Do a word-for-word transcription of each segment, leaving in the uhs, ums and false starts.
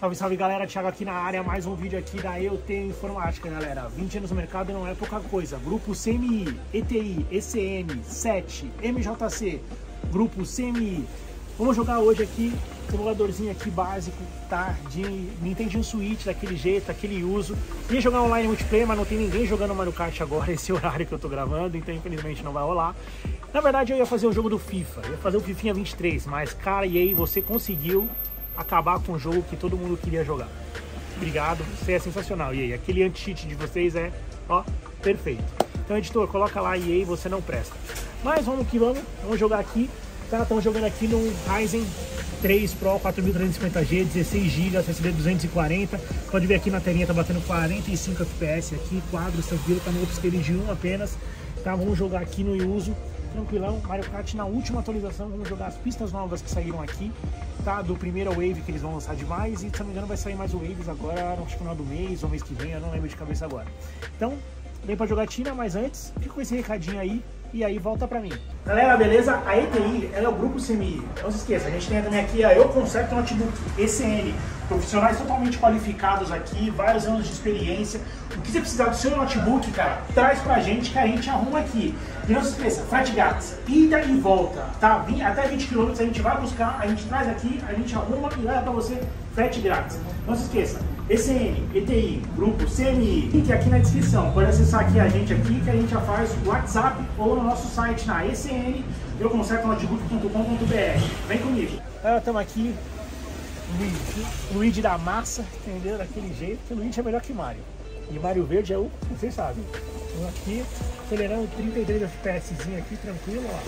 Salve, salve galera, Thiago aqui na área, mais um vídeo aqui da Eu Tenho Informática, galera. vinte anos no mercado não é pouca coisa. Grupo C M I, E T I, E C M, S E T, M J C, Grupo C M I. Vamos jogar hoje aqui, simuladorzinho aqui básico, tá? De Nintendo Switch, daquele jeito, aquele uso. Ia jogar online multiplayer, mas não tem ninguém jogando Mario Kart agora, esse horário que eu tô gravando, então infelizmente não vai rolar. Na verdade eu ia fazer o jogo do FIFA, ia fazer o FIFA vinte e três, mas cara, e aí você conseguiu acabar com o jogo que todo mundo queria jogar. Obrigado, você é sensacional. E aí, aquele anti-cheat de vocês é, ó, perfeito. Então, editor, coloca lá E A, você não presta. Mas vamos que vamos, vamos jogar aqui. Tá, estamos jogando aqui no Ryzen três Pro quatro mil trezentos e cinquenta G, dezesseis gigas, S S D duzentos e quarenta. Pode ver aqui na telinha, tá batendo quarenta e cinco F P S aqui, quadros, tranquilo, tá no upscale de um apenas. Tá, vamos jogar aqui no uso, tranquilão. Mario Kart na última atualização, vamos jogar as pistas novas que saíram aqui. Tá, do primeiro Wave que eles vão lançar demais, e se não me engano vai sair mais Waves agora no final do mês ou mês que vem, eu não lembro de cabeça agora. Então, vem pra jogatina, mas antes, fica com esse recadinho aí e aí volta pra mim. Galera, beleza? A E T I, ela é o grupo C M I. Não se esqueça, a gente tem também aqui a Eu Concerto Notebook, E C N. Profissionais totalmente qualificados aqui, vários anos de experiência. O que você precisar do seu notebook, cara, traz pra gente que a gente arruma aqui. E não se esqueça, frete grátis, ida e volta, tá? Até vinte quilômetros a gente vai buscar, a gente traz aqui, a gente arruma e leva pra você frete grátis. Não se esqueça, E C N, E T I, grupo C M I, link aqui na descrição. Pode acessar aqui a gente aqui, que a gente já faz o WhatsApp ou no nosso site na E C N, eu conserto notebook ponto com ponto B R. Vem comigo. Agora estamos aqui, Luigi, Luigi da massa, entendeu? Daquele jeito, que o Luigi é melhor que Mario. E Mario Verde é o, vocês sabem. Então aqui, acelerando trinta e três F P S aqui, tranquilo, ó.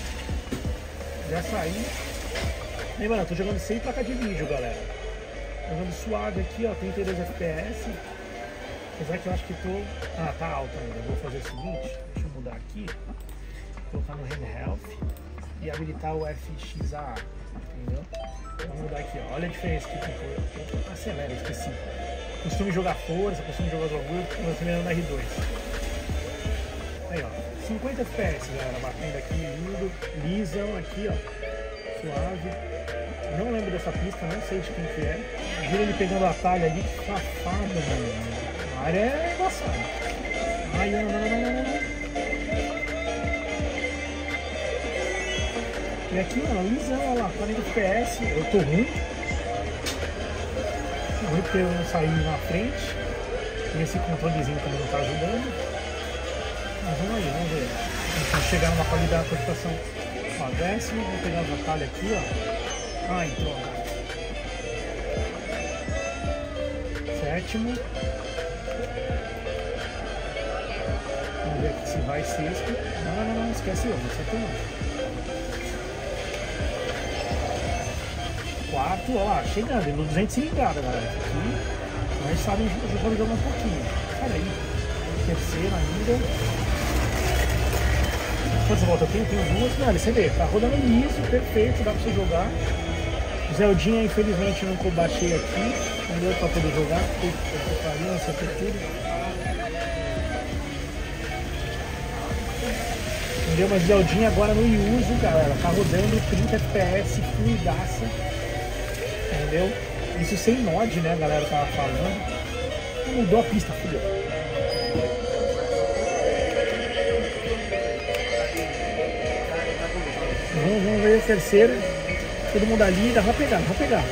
Já saí. E, mano, eu tô jogando sem placa de vídeo, galera. Jogando suave aqui, ó, trinta e dois F P S. Apesar que eu acho que tô... Ah, tá alto ainda. Eu vou fazer o seguinte, deixa eu mudar aqui. Colocar no Hand Health e habilitar o F X A A, entendeu? Vou mudar aqui, ó. Olha a diferença que ficou. Acelera, esqueci. Costume jogar força, costume jogar os orgulhos, tô acelerando R dois. Aí, ó. cinquenta F P S, galera, batendo aqui, lindo. Lisão aqui, ó. Suave. Não lembro dessa pista, não sei de quem que é. Vira ele pegando o atalho ali, que safado, mano. A área é embaçada. Ai, não, não, não, não, não. E aqui, mano, lisão, olha lá, quarenta F P S. Eu tô ruim. Ruim porque eu não saí na frente. E esse controlezinho também não tá ajudando. Mas vamos aí, vamos ver. A gente vai chegar numa qualidade da computação. Ó, décimo, vou pegar os atalhos aqui, ó. Ah, entrou, cara. Sétimo. Vamos ver aqui se vai sexto. Não, não, não, não, esquece eu, não acertou não. Quarto, ó lá, chegando, no duzentos cilindrada, galera. Aqui, nós sabemos jogar um pouquinho. Olha aí. Terceiro ainda. Quantas voltas eu tenho? Tenho duas. Olha, você vê, tá rodando liso, perfeito, dá pra você jogar. Zeldinha, infelizmente, não baixei aqui. Não deu pra poder jogar. Puta que pariu, acertei tudo. Entendeu? Mas Zeldinha agora no uso, galera, tá rodando trinta F P S, fluidaça. Entendeu? Isso sem mod, né, a galera tava falando. Mudou a pista, fudeu. Vamos, vamos ver a terceira. Todo mundo ali, dá pra pegar, dá pra pegar.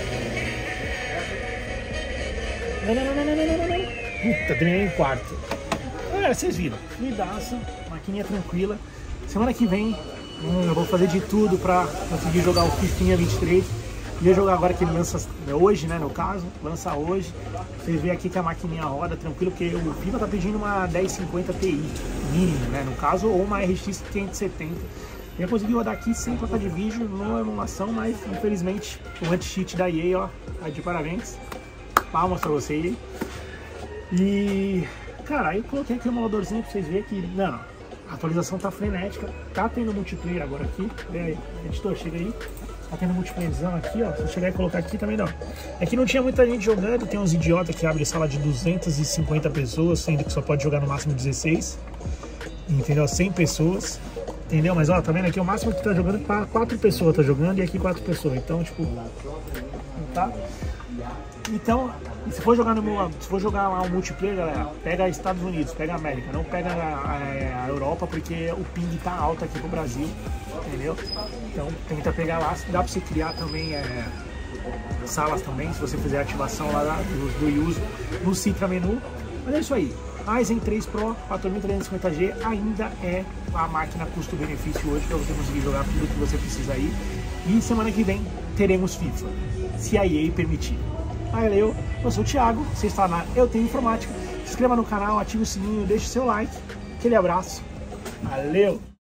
Não, não, não, não, não, não, não, não. Puta, terminei em quarto. Galera, vocês viram. Fluidaça, maquininha tranquila. Semana que vem, hum, eu vou fazer de tudo pra conseguir jogar o FIFA vinte e três. Ia jogar agora que ele lança hoje, né, no caso, lança hoje. Vocês veem aqui que a maquininha roda tranquilo, porque o FIFA tá pedindo uma dez cinquenta Ti mínimo, né, no caso, ou uma R X quinhentos e setenta. Eu consegui rodar aqui sem placa de vídeo, não é emulação, mas infelizmente o anti-cheat da E A, ó, tá de parabéns. Palmas pra você. E, cara, aí eu coloquei aqui o emuladorzinho pra vocês verem que, não, a atualização tá frenética, tá tendo multiplayer agora aqui. Vem aí, editor, chega aí. Tá tendo multiplayerzão aqui, ó. Se eu chegar e colocar aqui também não. É que não tinha muita gente jogando. Tem uns idiotas que abrem sala de duzentas e cinquenta pessoas, sendo que só pode jogar no máximo dezesseis. Entendeu? cem pessoas. Entendeu? Mas ó, tá vendo aqui? O máximo que tá jogando, quatro pessoas tá jogando e aqui quatro pessoas. Então, tipo, tá? Então, se for jogar no se for jogar lá um multiplayer, galera, pega Estados Unidos, pega a América, não pega a, a, a Europa, porque o ping tá alto aqui pro Brasil, entendeu? Então, tenta pegar lá, dá pra você criar também é, salas também, se você fizer a ativação lá do, do uso no Citra Menu. Mas é isso aí. Ryzen três Pro quatro mil trezentos e cinquenta G ainda é a máquina custo-benefício hoje para você conseguir jogar tudo que você precisa aí. E semana que vem teremos FIFA, se a E A permitir. Valeu, eu sou o Thiago, você está na Eu Tenho Informática. Se inscreva no canal, ative o sininho, deixe seu like. Aquele abraço. Valeu!